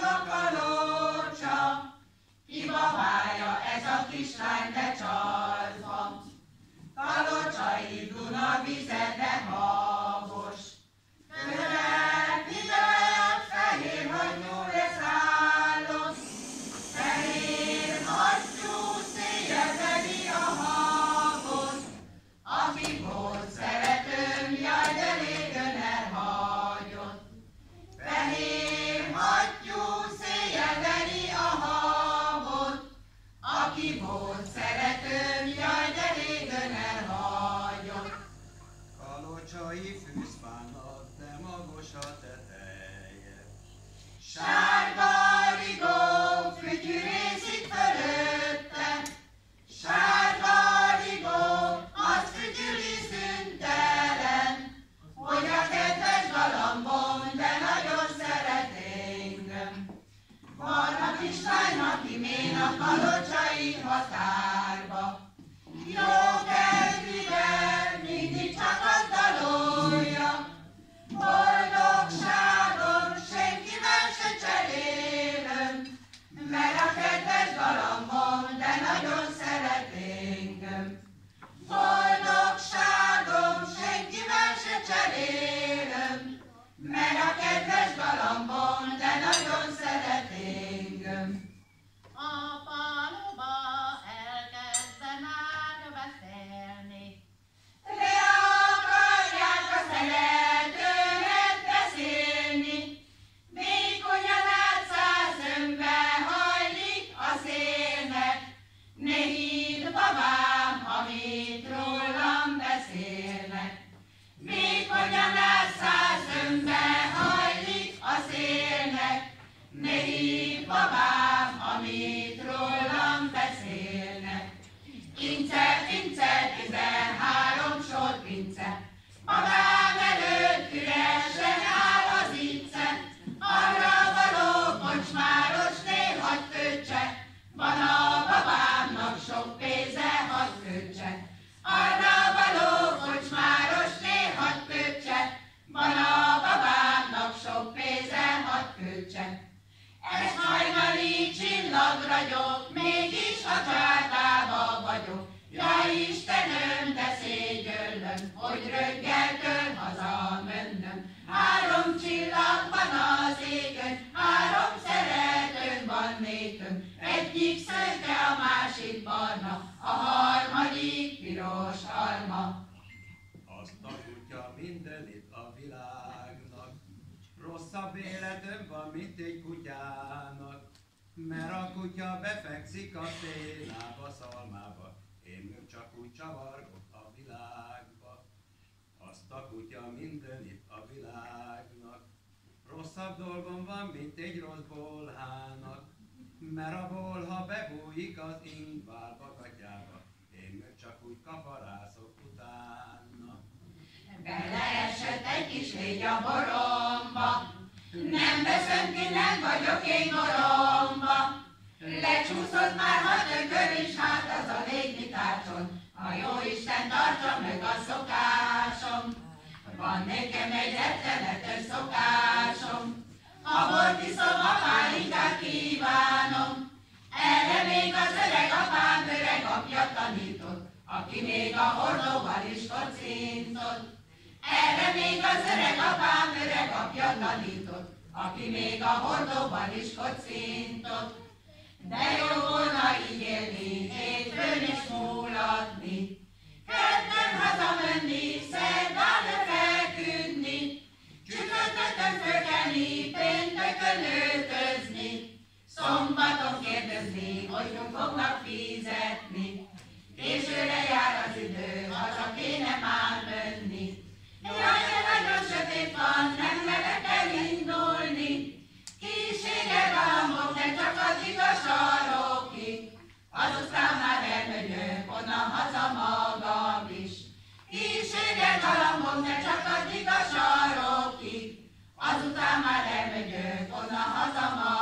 a kalocsa, kibabálja ez a kislány, de csalva. Kalocsai Duna vize, de habos. Követivel fehér hagyúra szállott, fehér hagyú széjjel veri a habot. Aki volt szeretőm, jaj, de régen elhagyott. Fehér hagyú széjjel veri a habot. Aki volt szeretőm, jaj, de régen elhagyott. Kalocsai fűzfának, de magos a teteje. Sárga rigó fütyűrészik fölötte, sárga rigó, az fütyüli szüntelen, hogy a kedves galambom, de nagyon szeret engem. Van a kislánynak imén a kalocsai határba, jó kedvivel mindig csak azt dalolja, boldogságom senkivel se cserélem, mert a kedves galambom, de nagyon szeret engem. Boldogságom senkivel se cserélem, mert a kedves galambom, de nagyon szeret engem. A faluba elkezdte már beszélni. Le akarják a szeretőmet beszélni, vékonyan át 100 önbe hajlik a szélnek. Ne hidd, babám, amit rólam beszélnek. Vékonyan át 100 önbe hajlik a szélnek. Ne hidd, babám, amit rólam beszélnek. Ince, ince, 13 sor pince, babám előtt üresen áll az ince. Arra való kocsmáros né hadd kötse, van a babámnak sok pénze, hadd kötse. Arra való kocsmáros né hadd kötse, van a babámnak sok pénze, hadd kötse. Ez hajnali csillag ragyog, mégis a csátába vagyok. Jaj, Istenem, de szégyöllöm, hogy röggeltől hazamönnöm. 3 csillag van az égen, 3 szeretőm van nékön. Egyik szőke, a másik barna, a harmadik piros alma. Azt a kutya mindenit a világnak, rosszabb életem van, mint egy kutyának. Mert a kutya befekszik a szénába, szalmába, én meg csak úgy csavargok a világba. Azt a kutya mindenit a világnak, rosszabb dolgom van, mint egy rossz bolhának. Mert a bolha bebújik az ingválba, gatyába, én meg csak úgy kaparászok utána. Beleesett egy kis légy a boromba, nem veszem ki, nem vagyok én goromba. Lecsúszott már 6 ökör is, hát az a légy mi tárcson, a jóisten tartsa meg a szokásom. Van nekem egy rettenetes szokásom, ha bort iszom, a pálinkát kívánom. Erre még az öreg apám öreg apja tanított, aki még a hordóval is kocintott. Erre még az öreg apám öreg apja tanított, aki még a hordóval is kocintott. De jó volna így élni, hétfőn is mulatni, kedden hazamenni, szerdán lefeküdni, csütörtökön fölkelni, pénteken öltözni, szombaton kérdezni, hogy fognak fizetni. Későre jár az idő, haza kéne már menni. Jaj, de nagyon sötét van, nem merek elindulni. Kísérje galambok, de csak addig a sarokig, azután már elmegyök onnan haza magam is. Kísérje galambok, de csak addig a sarokig, azután már elmegyök onnan haza magam is.